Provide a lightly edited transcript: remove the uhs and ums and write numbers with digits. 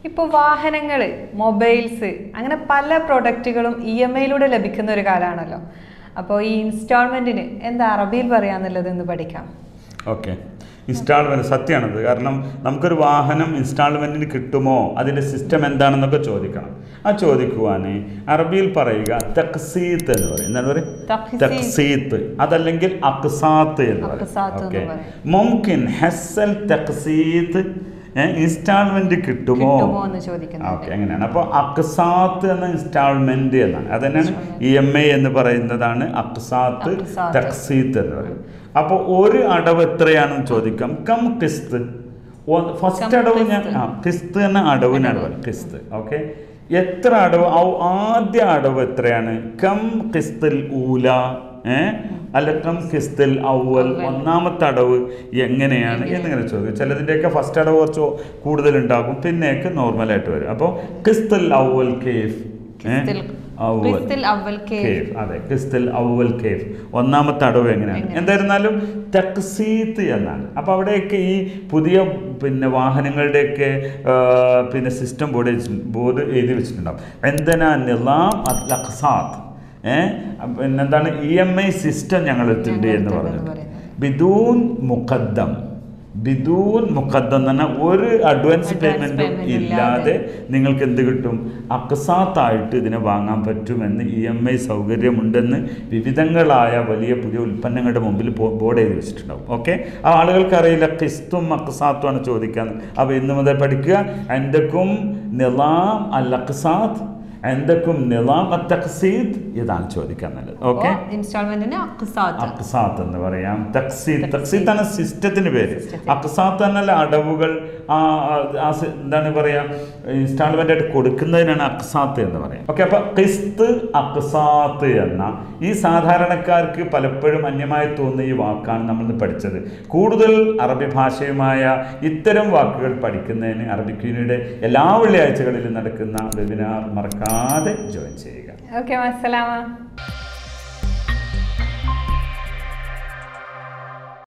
ഇപ്പോൾ വാഹനങ്ങൾ, മൊബൈൽസ്, അങ്ങനെ പല പ്രൊഡക്റ്റുകളും EMI-യിലൂടെ ലഭിക്കുന്ന ഒരു കാലമാണല്ലോ. അപ്പോൾ ഈ ഇൻസ്റ്റാൾമെൻറ്റിന് എന്താ അറബിയിൽ പറയാന്നുള്ളത് എന്ന് പഠിക്കാം. ഓക്കെ, ഇൻസ്റ്റാൾമെൻറ്റ് സത്യമാണത്. കാരണം നമുക്കൊരു വാഹനം ഇൻസ്റ്റാൾമെൻറ്റിന് കിട്ടുമോ, അതിൻ്റെ സിസ്റ്റം എന്താണെന്നൊക്കെ ചോദിക്കണം. ആ ചോദിക്കുവാൻ അറബിയിൽ പറയുക തഖ്സീത്ത് എന്ന് പറയും. എന്താണ് പറയുക? തഖ്സീത്ത്, അതല്ലെങ്കിൽ അഖ്സാത്ത് എന്ന് പറയും. ഓക്കെ, മുംകിൻ ഹസ്സൽ തഖ്സീത്ത്, ഇൻസ്റ്റാൾമെന്റ് കിട്ടുമോ എന്ന് ചോദിക്കുന്നത്. ഓക്കെ, അങ്ങനെയാണ്. അപ്പോൾ അഖ്സാത്ത് എന്ന ഇൻസ്റ്റാൾമെന്റ് എന്നാണ്. അത് തന്നെയാണ് EMI എന്ന് പറയുന്നതാണ്. അഖ്സാത്ത്, തഖ്സീത്ത് എന്ന് പറയും. അപ്പോൾ ഒരു അടവ് എത്രയാണെന്ന് ചോദിക്കാം. കം കിസ്ത്, ഫസ്റ്റ് അടവ് ഞാൻ കിസ്ത് എന്ന അടവിനാണ് പറയുന്നത്. കിസ്ത്. ഓക്കെ, എത്ര അടവ്? ആദ്യ അടവ് എത്രയാണ്? കം കിസ്തുൽ ഊല, അല്ല കം കിസ്തുൽ അവൽ, ഒന്നാമത്തെ അടവ് എങ്ങനെയാണ് എന്നിങ്ങനെ ചോദിക്കും. ചിലതിൻ്റെയൊക്കെ ഫസ്റ്റ് അടവ് കുറച്ച് കൂടുതലുണ്ടാകും, പിന്നെയൊക്കെ നോർമലായിട്ട് വരും. അപ്പോൾ കിസ്തുൽ അവൽ കേഫ്, അതെ, കിസ്തുൽ അവൽ കേഫ്, ഒന്നാമത്തെ അടവ് എങ്ങനെയാണ്? എന്തായിരുന്നാലും തഖ്സീത്ത് എന്നാണ്. അപ്പോൾ അവിടെയൊക്കെ ഈ പുതിയ വാഹനങ്ങളുടെയൊക്കെ സിസ്റ്റം ബോർഡ് എഴുതി വെച്ചിട്ടുണ്ടാവും. എന്തിനാ നിലാം അഖ്സാത്ത്, പിന്നെന്താണ് EMI സിസ്റ്റം ഞങ്ങളെടുത്തിട്ടുണ്ട് എന്ന് പറഞ്ഞിട്ട്. ബിദൂൻ മുഖദ്ദം എന്ന് പറഞ്ഞാൽ ഒരു അഡ്വാൻസ് പേയ്മെൻറ്റും ഇല്ലാതെ നിങ്ങൾക്ക് എന്ത് കിട്ടും? അഖ്സാത്തായിട്ട് ഇതിനെ വാങ്ങാൻ പറ്റുമെന്ന് EMI സൗകര്യമുണ്ടെന്ന് വിവിധങ്ങളായ വലിയ പുതിയ ഉൽപ്പന്നങ്ങളുടെ മുമ്പിൽ ബോർഡ് എഴുതി വെച്ചിട്ടുണ്ടാവും. ഓക്കെ, ആ ആളുകൾക്ക് അറിയില്ല ഖിസ്തും അഖ്സാത്തുമാണ് ചോദിക്കാൻ. അപ്പോൾ ഇന്ന് മുതൽ പഠിക്കുക. എന്തൊക്കും നിലാം അൽ അഖ്സാത്ത്, എന്തൊക്കും നിലാം തഖ്സീത്ത്, ഇതാണ് ചോദിക്കാൻ നല്ലത്. ഓക്കെ, ഇൻസ്റ്റാൾമെന്റിന് അഖ്സാത്ത് എന്ന് പറയാം. തഖ്സീത്ത് ആണ് സിസ്റ്റത്തിന് പേര്. അഖ്സാത്ത് എന്നല്ല അടവുകൾ, എന്താണ് പറയാ, ഇൻസ്റ്റാൾമെന്റ് ആയിട്ട് കൊടുക്കുന്നതിനാണ് അഖ്സാത്ത് എന്ന് പറയാം. ഓക്കെ, അപ്പൊ ഖിസ്ത്, അഖ്സാത്ത് എന്ന ഈ സാധാരണക്കാർക്ക് പലപ്പോഴും അന്യമായി തോന്നുന്ന ഈ വാക്കാണ് നമ്മൾ പഠിച്ചത്. കൂടുതൽ അറബി ഭാഷയുമായ ഇത്തരം വാക്കുകൾ പഠിക്കുന്നതിന് അറബിക് യൂണിയുടെ എല്ലാ വെള്ളിയാഴ്ചകളിലും നടക്കുന്ന വെബിനാർ മറക്കാതെ ജോയിൻ ചെയ്യുക. ഓക്കെ, അസ്സലാമു